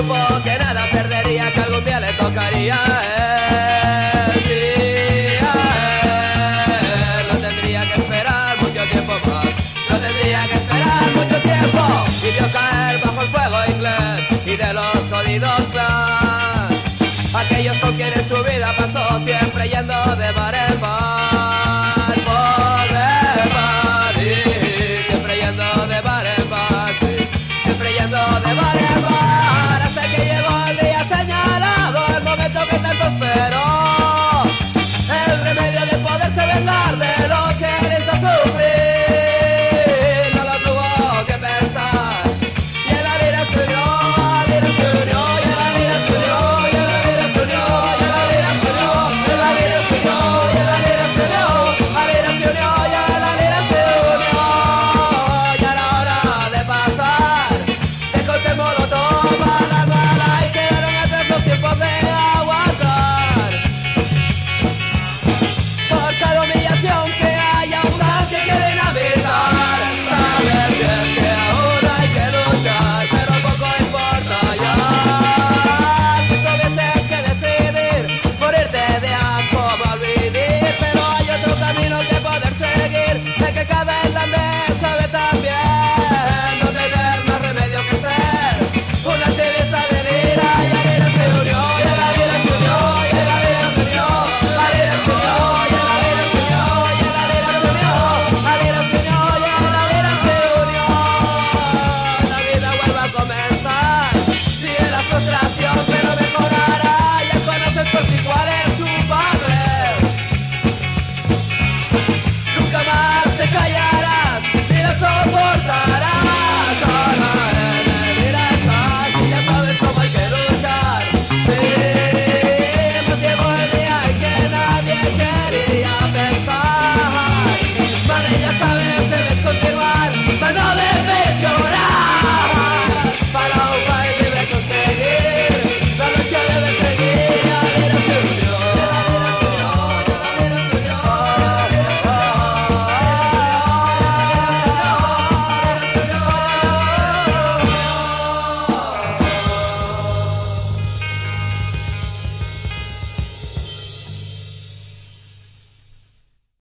supo que nada perdería, que algún día le tocaría a él. Sí, a él. No tendría que esperar mucho tiempo más. No tendría que esperar mucho tiempo. Y vio caer bajo el fuego inglés y de los jodidos clans. Aquellos con quienes su vida pasó siempre yendo de bares.